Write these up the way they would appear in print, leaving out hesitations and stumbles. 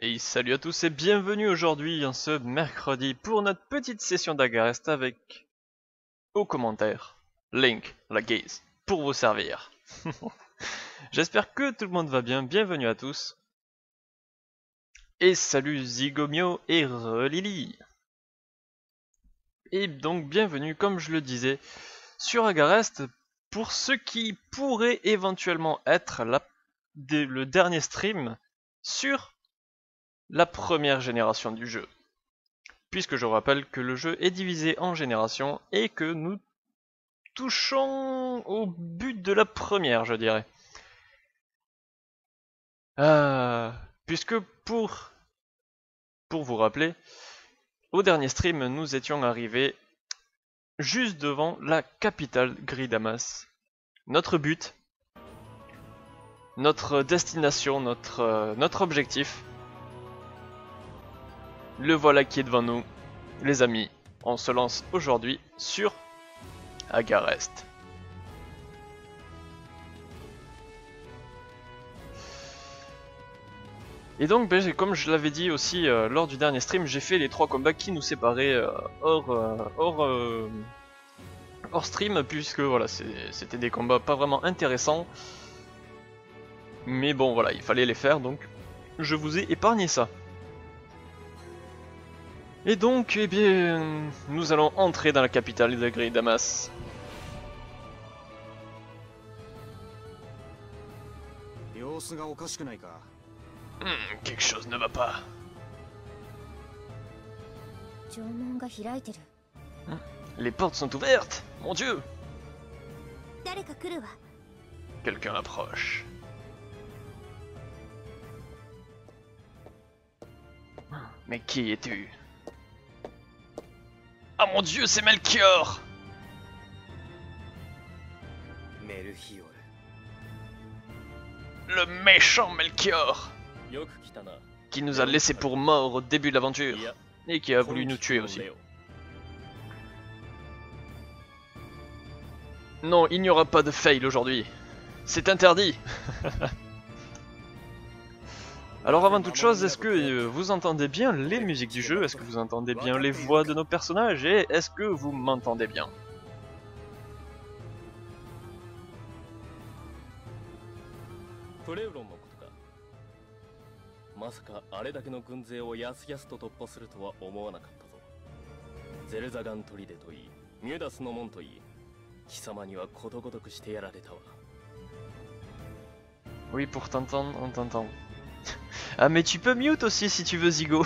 Et salut à tous et bienvenue aujourd'hui en ce mercredi pour notre petite session d'Agarest avec, aux commentaires, Link, la gaze, pour vous servir. J'espère que tout le monde va bien, bienvenue à tous. Et salut Zygomio et Relili. Et donc bienvenue, comme je le disais, sur Agarest pour ce qui pourrait éventuellement être le dernier stream sur la première génération du jeu. Puisque je rappelle que le jeu est divisé en générations et que nous touchons au but de la première, je dirais. Puisque pour vous rappeler, au dernier stream, nous étions arrivés juste devant la capitale Gridamas. Notre but, notre destination, notre objectif, le voilà qui est devant nous. Les amis, on se lance aujourd'hui sur Agarest. Et donc, comme je l'avais dit aussi lors du dernier stream, j'ai fait les 3 combats qui nous séparaient hors stream, puisque voilà, c'était des combats pas vraiment intéressants. Mais bon, voilà, il fallait les faire, donc je vous ai épargné ça. Et donc, eh bien, nous allons entrer dans la capitale de Gridamas. Quelque chose ne va pas. Les portes sont ouvertes, mon Dieu. Quelqu'un approche. Mais qui es-tu? Ah mon Dieu, c'est Melchior! Le méchant Melchior! Qui nous a laissé pour mort au début de l'aventure, et qui a voulu nous tuer aussi. Non, il n'y aura pas de fail aujourd'hui. C'est interdit. Alors avant toute chose, est-ce que vous entendez bien les musiques du jeu? Est-ce que vous entendez bien les voix de nos personnages? Et est-ce que vous m'entendez bien? Oui, pour t'entendre, on t'entend. Ah mais tu peux mute aussi si tu veux, Zygo.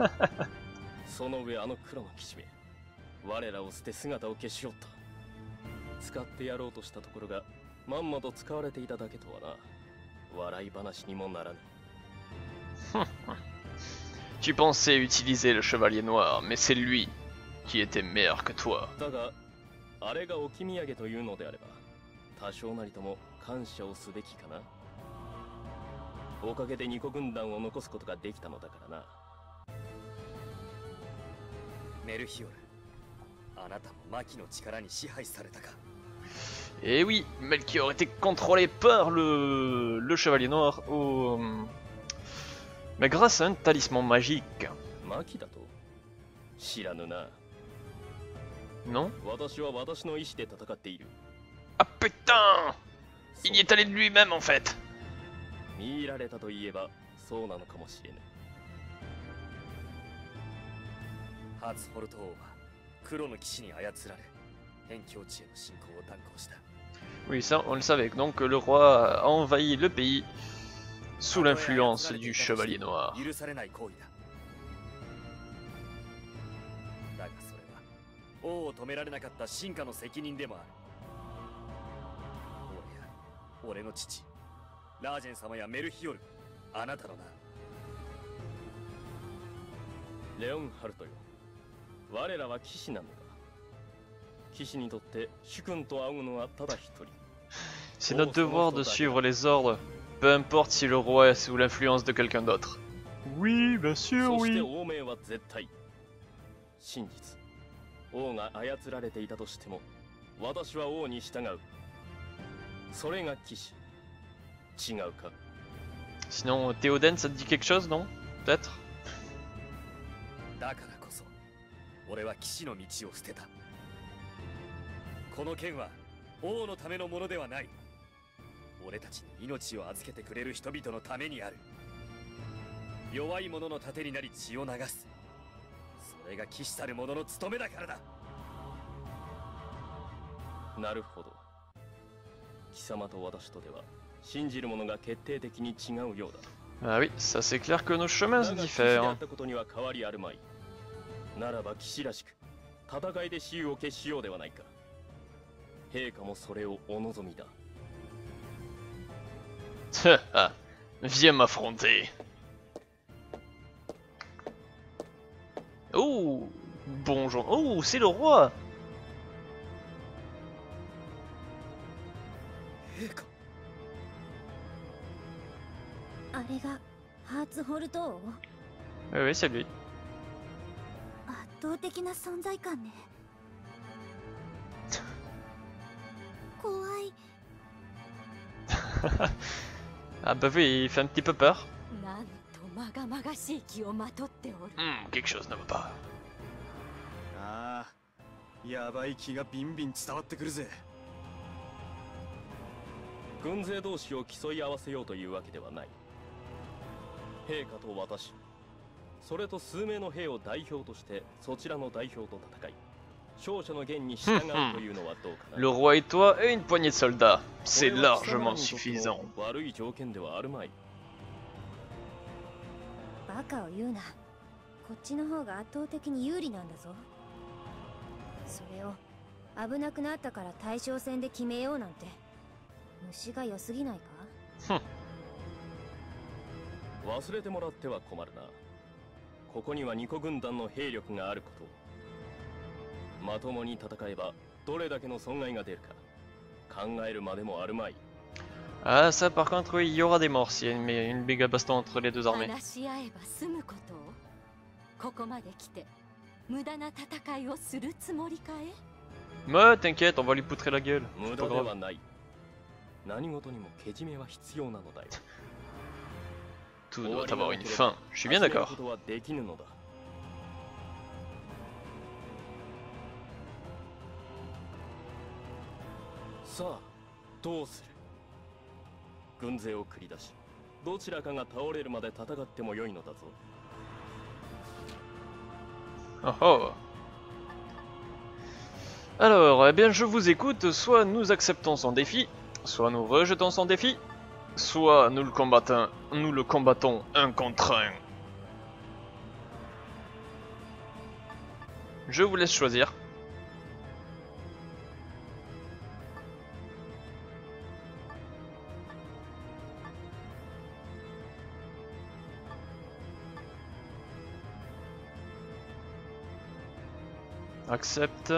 Tu pensais utiliser le chevalier noir, mais c'est lui qui était meilleur que toi. Et oui, Melchior était contrôlé par le chevalier noir mais grâce à un talisman magique. Non? Ah putain! Il y est allé de lui-même en fait. Oui, ça on le savait, donc le roi a envahi le pays sous l'influence du chevalier noir. C'est notre devoir de suivre les ordres, peu importe si le roi est sous l'influence de quelqu'un d'autre. Oui, bien sûr, oui. Sinon, Théoden, ça te dit quelque chose, non? peut-être. だからこそ俺は騎士の道を捨てた。この剣は王のためのものではない。俺たちに命を預けてくれる人々のためにある。弱い者の盾になり血を流す。それが騎士たる者の務めだからだ。なるほど。貴様と私とでは信じる者が決定的に違うようだ。 Ah oui, ça c'est clair que nos chemins se diffèrent. ことには変わりあるまい。ならば騎士らしく戦いで雌雄を決しようではないか。陛下もそれをお望みだ。 Viens m'affronter. Oh, bonjour. Oh, c'est le roi. 陛下。 あれがハーツホルト王？ Oui, c'est lui. 圧倒的な存在感ね。怖い。 Ah bah oui, il fait un petit peu peur. なんとまがまがしい気をまとっておる。 Quelque chose ne va pas. ああ、やばい気がビンビン伝わってくるぜ。軍勢同士を競い合わせようというわけではない。陛下と私、それと数名の兵を代表としてそちらの代表と戦い、勝者の言に従うというのはどうかな。 Le roi et toi et une poignée de soldats, c'est largement suffisant. 悪い条件ではあるまい。 バカを言うな。こっちの方が圧倒的に有利なんだぞ。それを危なくなったから大将戦で決めようなんて虫が良すぎないか？ 忘れてもらっては困るな。ここには2個軍団の兵力があることを。まともに戦えばどれだけの損害が出るか考えるまでもあるまい。 Ah ça par contre oui, il y aura des morts s'il y a une méga baston entre les deux armées. 話し合えば済むことをここまで来て無駄な戦いをするつもりかえ？ Mais t'inquiète, on va lui poutrer la gueule. 無 C'est 駄 pas で grave. はない。何事にもけじめは必要なのだよ。 Tout doit avoir une fin, je suis bien d'accord. ことはできぬのだ。さあ、どうする？軍勢を繰り出し、どちらかが倒れるまで戦ってもよいのだぞ。 Oh oh. Alors, eh bien je vous écoute, soit nous acceptons son défi, soit nous rejetons son défi, soit nous le combattons un contre un. Je vous laisse choisir. Accepte.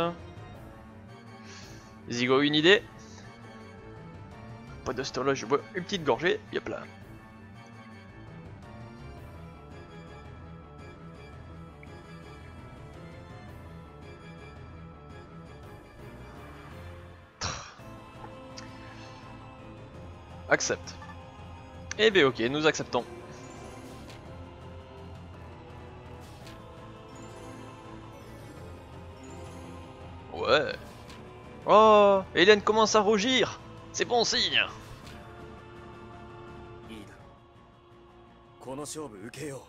Zigo, une idée? Pas de ce temps-là, je bois une petite gorgée, yop là. Accepte. Eh bien ok, nous acceptons. Ouais. Oh, Hélène commence à rougir. C'est bon signe. いいだろう。この勝負受けよ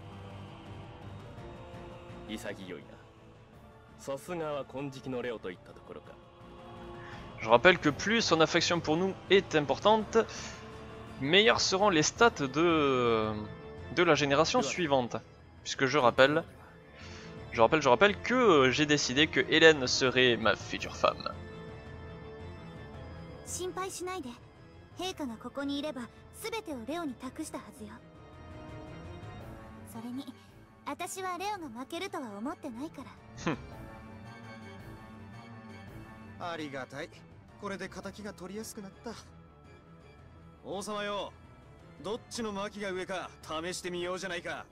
う。潔いな。さすがは金色のレオといったところか。 Je rappelle que plus son affection pour nous est importante, meilleures seront les stats de la génération suivante. Puisque je rappelle que j'ai décidé que Hélène serait ma future femme. 心配しないで。陛下がここにいれば全てをレオに託したはずよ。それに私はレオが負けるとは思ってないから。 ありがたい。これで仇が取りやすくなった。王様よ、どっちの巻きが上か試してみようじゃないか。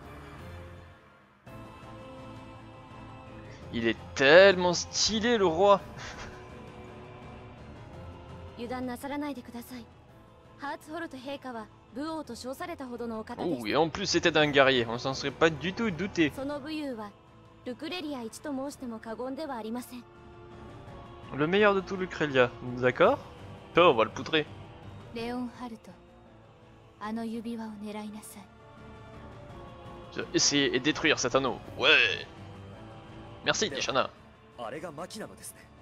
Il est tellement stylé le roi. 油断なさらないでください。 ハーツホルト陛下は武王と称されたほどのお方で Oh, et en plus c'était un guerrier, on s'en serait pas du tout douté. その武勇はルクレリア一と申しても過言ではありません。 Le meilleur de tout Lucrelia, d'accord? Oh, on va le poudrer. レオンハルト、あの指輪を狙いなさい。 Je vais essayer et détruire cet anneau. Ouais. Merci, Tishana. あれがマキなのですね。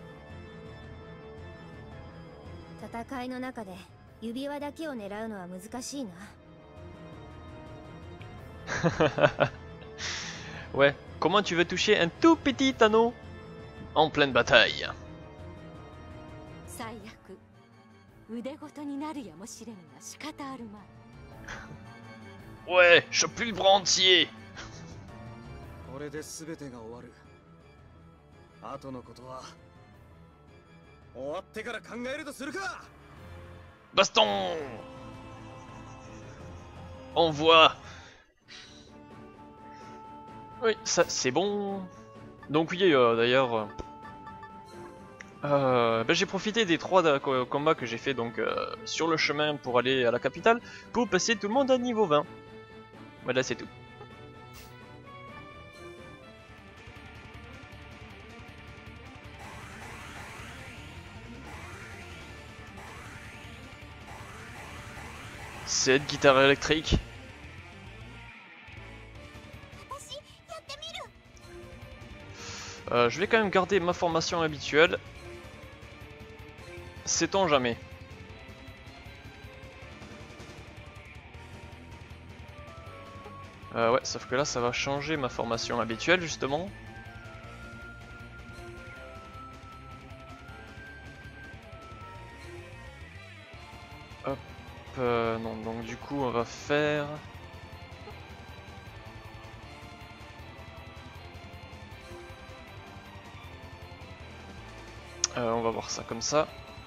戦いの中で指輪だけを狙うのは難しいな。 Ouais, comment tu veux toucher un tout petit anneau en pleine bataille? 最悪、腕ごとになるやもしれんが仕方あるまい。 Ouais, chope plus le bras entier. これで全てが終わる。後のことは終わってから考えるとするか。 Baston. Envoie. Oui, ça c'est bon. Donc oui, d'ailleurs, j'ai profité des 3 combats que j'ai fait donc sur le chemin pour aller à la capitale pour passer tout le monde à niveau 20. Voilà, c'est tout. Cette guitare électrique. Je vais quand même garder ma formation habituelle. Sait-on jamais. Ouais, sauf que là ça va changer ma formation habituelle justement. Hop, non, donc du coup on va faire... on va voir ça comme ça.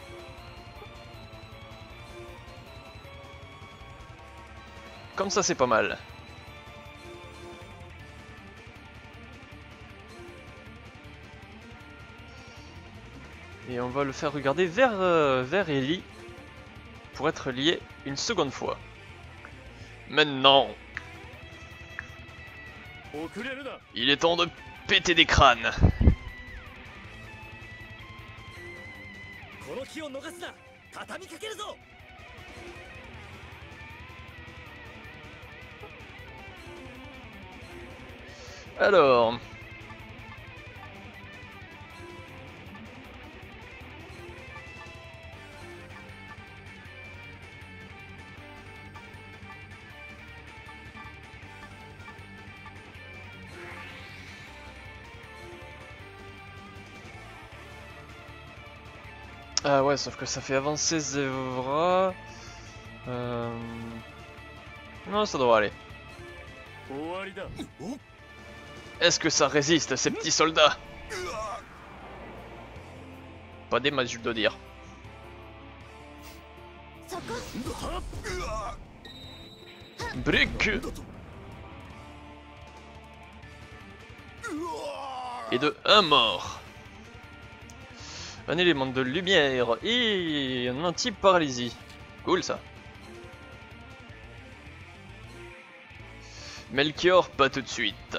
Comme ça c'est pas mal. Et on va le faire regarder vers Ellie pour être lié une seconde fois. Maintenant, il est temps de péter des crânes. Alors... Ah ouais, sauf que ça fait avancer Zevra. Non, ça devrait aller. Est-ce que ça résiste, ces petits soldats? Pas des matchs, je dois dire. Brick. Et de un mort. Un élément de lumière et un anti-paralysie. Cool ça. Melchior, pas tout de suite.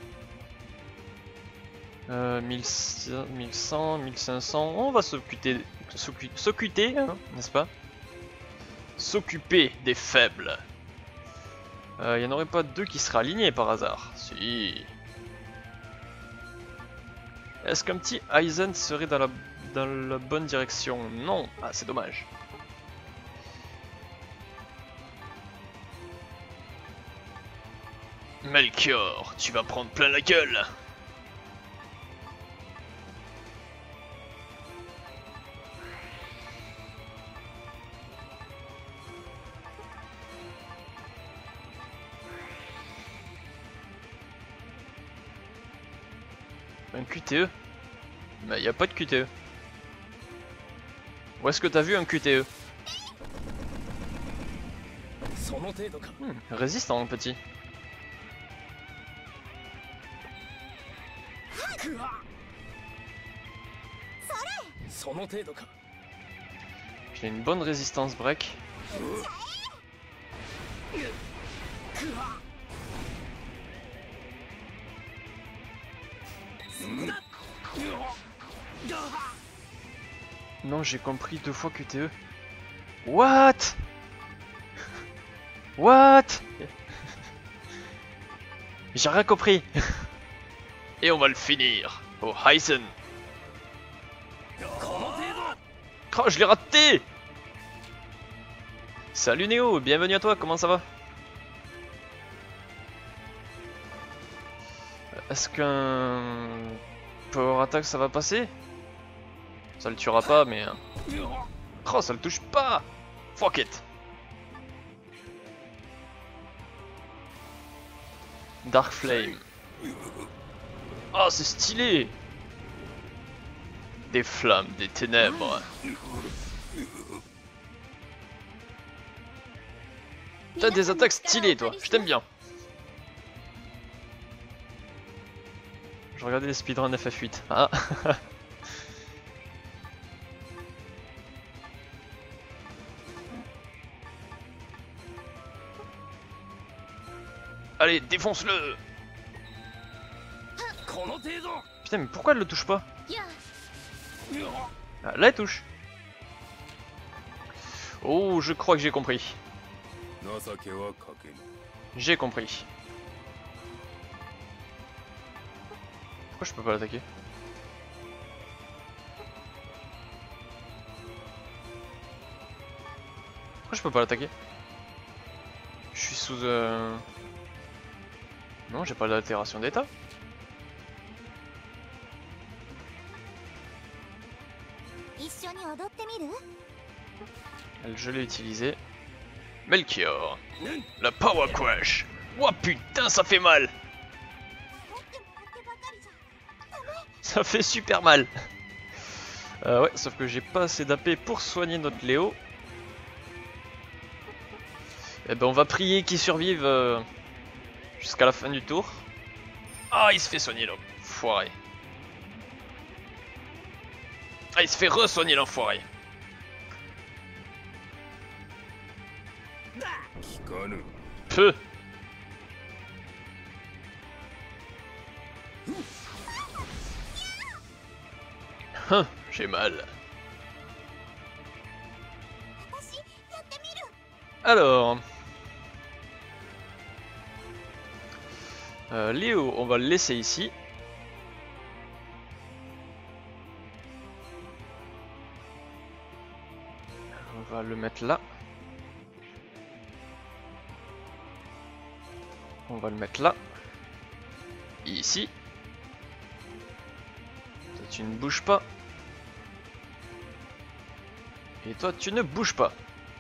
1100, 1500, on va s'occuper, hein, n'est-ce pas? S'occuper des faibles. Il n'y en aurait pas 2 qui seraient alignés par hasard? Si. Est-ce qu'un petit Aizen serait dans la bonne direction? Non. Ah, c'est dommage. Melchior, tu vas prendre plein la gueule. Un QTE? Mais y a pas de QTE. Où est-ce que t'as vu un QTE? Résistant, petit. J'ai une bonne résistance break. Non, j'ai compris 2 fois QTE. What? What? J'ai rien compris. Et on va le finir au Heisen. Oh, je l'ai raté. Salut Néo, bienvenue à toi, comment ça va? Est-ce qu'un Power Attack ça va passer? Ça le tuera pas mais... Oh, ça le touche pas. Fuck it. Dark Flame. Oh, c'est stylé. Des flammes, des ténèbres. T'as des attaques stylées toi, je t'aime bien. Je regardais les speedruns FF8. Ah. Allez, défonce-le. Putain, mais pourquoi elle le touche pas? Ah, là elle touche. Oh, je crois que j'ai compris. J'ai compris. Pourquoi je peux pas l'attaquer? Pourquoi je peux pas l'attaquer? Je suis sous... Non, j'ai pas d'altération d'état. Je l'ai utilisé. Melchior. La Power Crash. Oh putain, ça fait mal. Ça fait super mal. Ouais, sauf que j'ai pas assez d'AP pour soigner notre Léo. Et ben on va prier qu'il survive jusqu'à la fin du tour. Ah, il se fait soigner l'enfoiré. Ah, il se fait re-soigner l'enfoiré. Peu. J'ai mal. Alors, Léo, on va le laisser ici. On va le mettre là. On va le mettre là. Ici. Toi, tu ne bouges pas. Et toi, tu ne bouges pas.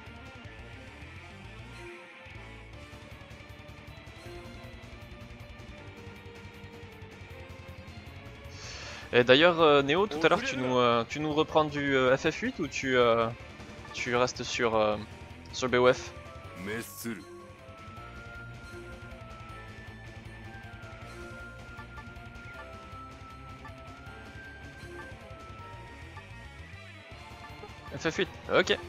Et d'ailleurs, Néo, tout à l'heure, tu nous reprends du FF8 ou tu restes sur BOF? FF8, ok.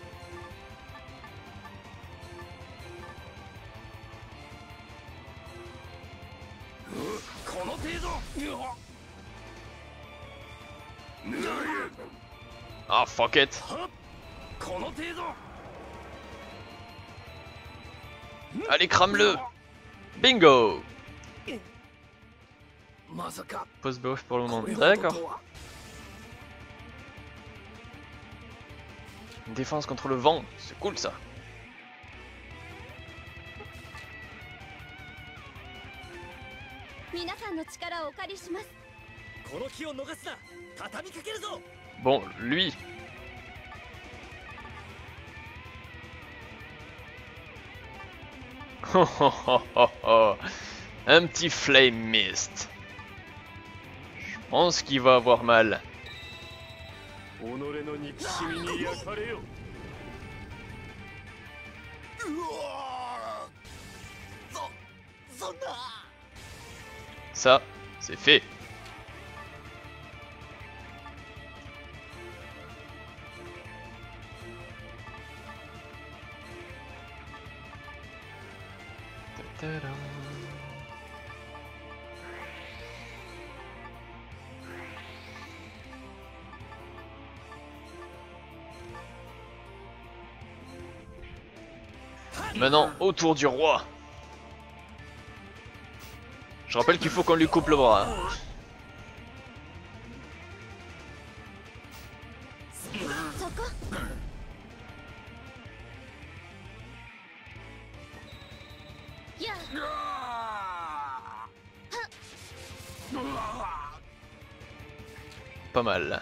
Ah, fuck it. Allez, crame-le. Bingo. Pose BOF pour le moment, d'accord. Défense contre le vent, c'est cool ça. Bon, lui. Un petit Flame Mist. Je pense qu'il va avoir mal. Ça, c'est fait. Tadam. Maintenant, au tour du roi. Je rappelle qu'il faut qu'on lui coupe le bras. Pas mal.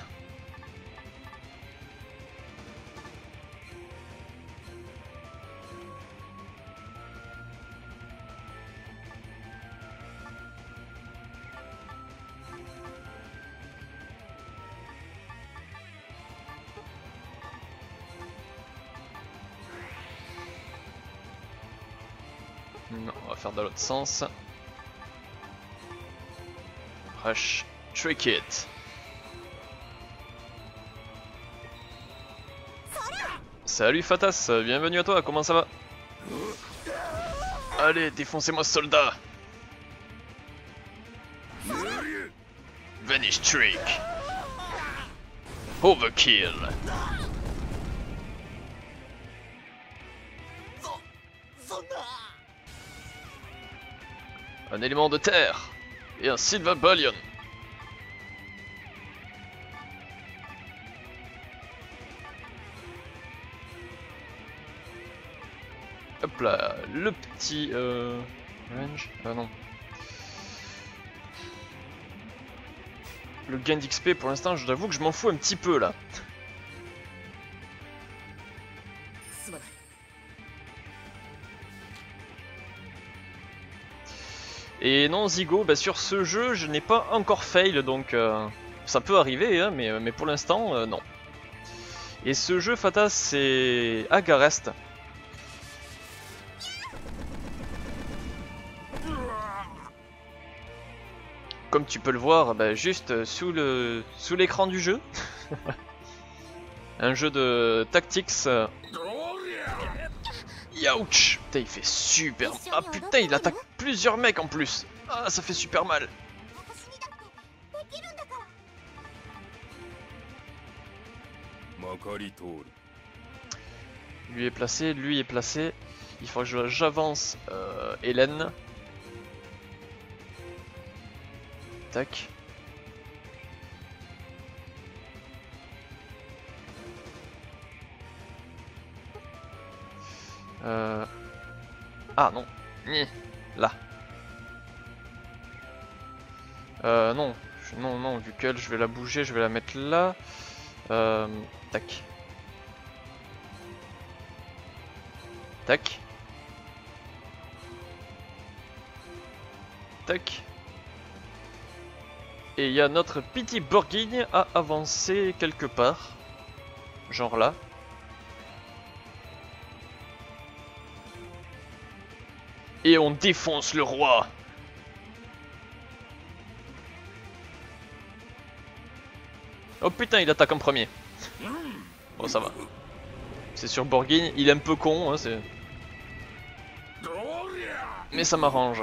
Non, on va faire dans l'autre sens. Rush, trick it. Salut Fatas, bienvenue à toi, comment ça va? Allez, défoncez-moi ce soldat. Vanish trick. Overkill. Un élément de terre et un Silver Bullion. Hop là, le petit range, non. Le gain d'XP pour l'instant, je t'avoue que je m'en fous un petit peu là. Et non, Zygo, bah, sur ce jeu, je n'ai pas encore fail, donc ça peut arriver, hein, mais pour l'instant, non. Et ce jeu, Fatas, c'est Agarest. Comme tu peux le voir, bah, juste sous l'écran du jeu. Un jeu de tactics. Youch! Putain, il fait super... Ah putain, il attaque plusieurs mecs en plus. Ah, ça fait super mal. Lui est placé, lui est placé. Il faut que j'avance Hélène. Tac. Ah non. Là. Non. Non, vu qu'elle, je vais la bouger, je vais la mettre là. Tac. Tac. Tac. Et il y a notre petit Borghini à avancer quelque part. Genre là. Et on défonce le roi. Oh putain, il attaque en premier. Bon, ça va. C'est sur Borghini, il est un peu con, hein, c'est... Mais ça m'arrange.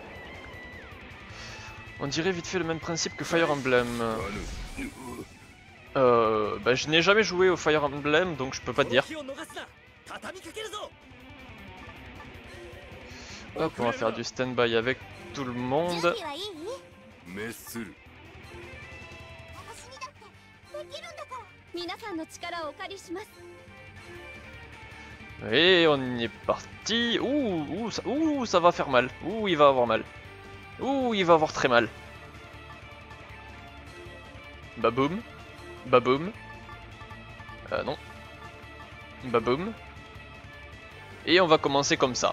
On dirait vite fait le même principe que Fire Emblem. Bah, je n'ai jamais joué au Fire Emblem, donc je peux pas te dire. Hop, on va faire du stand-by avec tout le monde. Et on y est parti. Ouh, ça va faire mal. Ouh, il va avoir mal. Ouh, il va avoir très mal. Baboum. Baboum. Non. Baboum. Et on va commencer comme ça.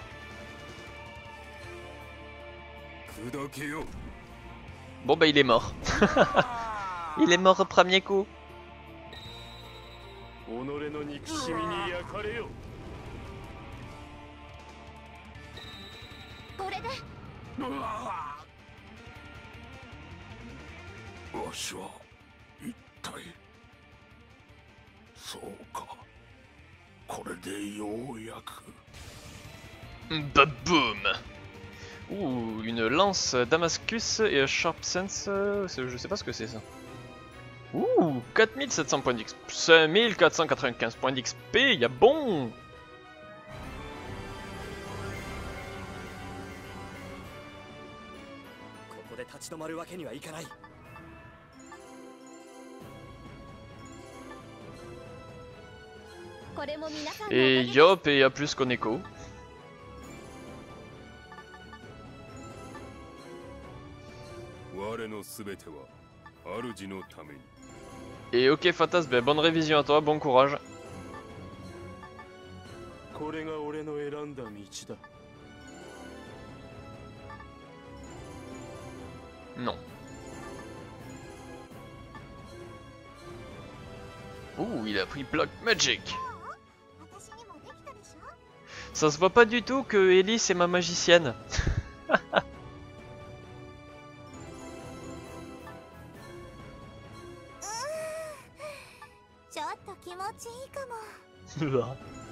Bon bah il est mort. Il est mort au premier coup. Baboum. Ouh, une lance Damascus et un Sharp Sense, je sais pas ce que c'est ça. Ouh, 4700 points d'XP, 5495 points d'XP, y'a bon. ここで立ち止まるわけにはいかない。 これも皆さんのおか Et げです。 yop, et y'a plus Koneko. Et ok Fatas, ben, bonne révision à toi, bon courage. これが俺の選んだ道だ。 Non. Ouh, il a pris Block Magic. 私にもできたでしょ。 Ça se voit pas du tout que Ellie c'est ma magicienne. ちょっと気持ちいいかも。